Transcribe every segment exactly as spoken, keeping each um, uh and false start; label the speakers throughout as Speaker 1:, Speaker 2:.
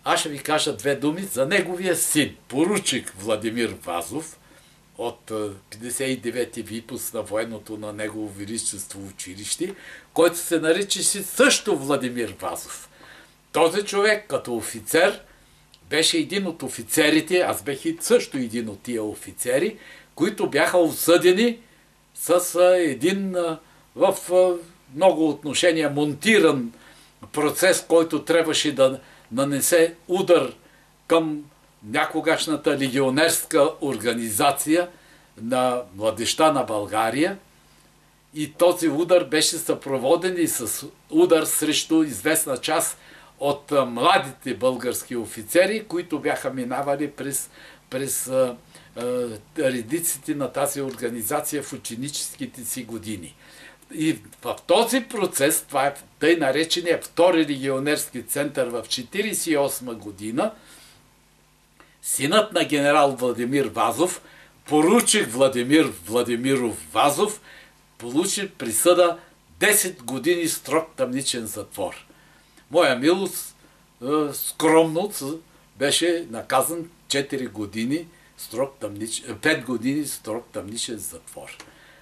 Speaker 1: Аз ще ви кажа две думи за неговия син, поручик Владимир Вазов, от петдесет и девети випуск на военното на Негово Величество училище, който се наричаше също Владимир Вазов. Този човек като офицер беше един от офицерите, аз бех и също един от тия офицери, които бяха осъдени с един в много отношения монтиран процес, който трябваше да нанесе удар към някогашната легионерска организация на младежта на България. И този удар беше съпроводен и с удар срещу известна част от младите български офицери, които бяха минавали през, през а, а, редиците на тази организация в ученическите си години. И в този процес, това е тъй наречения втори легионерски център в четиридесет и осма година, синът на генерал Владимир Вазов, поручик Владимир Владимиров Вазов, получи присъда десет години строг тъмничен затвор. Моя милост скромно беше наказан четири години строг тъмничен, пет години строг тъмничен затвор.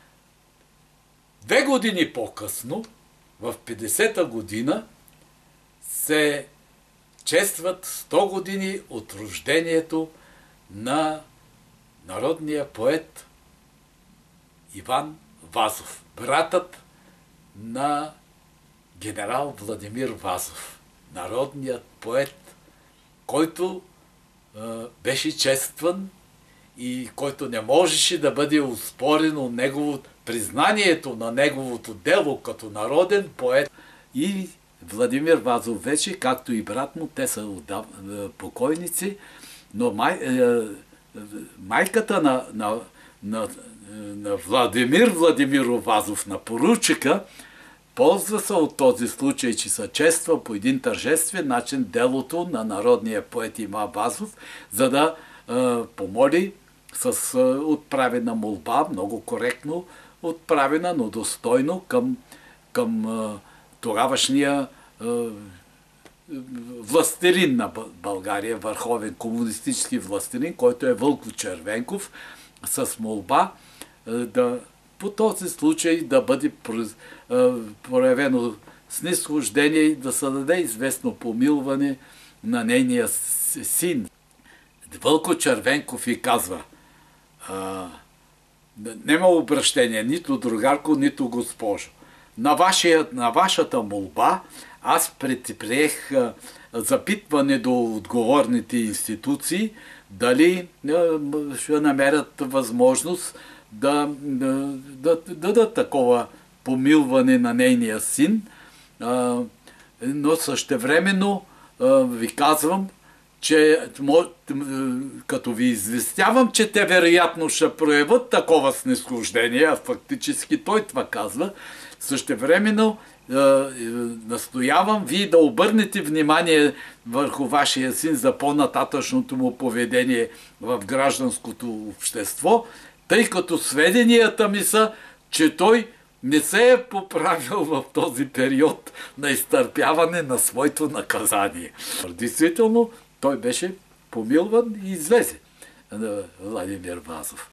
Speaker 1: Две години по-късно, в петдесета година, се честват сто години от рождението на народния поет Иван Вазов, братът на генерал Владимир Вазов, народният поет, който е, беше честван и който не можеше да бъде оспорено негово, признанието на неговото дело като народен поет. И Владимир Вазов вече, както и брат му, те са отдав... покойници, но май... е... майката на, на, на, на Владимир Владимиров Вазов, на поручика, ползва се от този случай, че се чества по един тържествен начин делото на народния поет Иван Вазов, за да е, помоли с е, отправена молба, много коректно отправена, но достойно към, към е, тогавашния е, властелин на България, върховен комунистически властелин, който е Вълко Червенков, с молба е, да по този случай да бъде проявено снисхождение и да се даде известно помилване на нейния син. Вълко Червенков и казва: нема обращение, нито другарко, нито госпожо. На, вашия, на вашата молба аз предприех запитване до отговорните институции дали ще намерят възможност да дадат такова помилване на нейния син, но същевременно ви казвам, че като ви известявам, че те вероятно ще проявят такова снисхождение, а фактически той това казва, същевременно настоявам вие да обърнете внимание върху вашия син за по-нататъчното му поведение в гражданското общество, тъй като сведенията ми са, че той не се е поправил в този период на изтърпяване на своето наказание. Действително, той беше помилван и излезе, Владимир Вазов.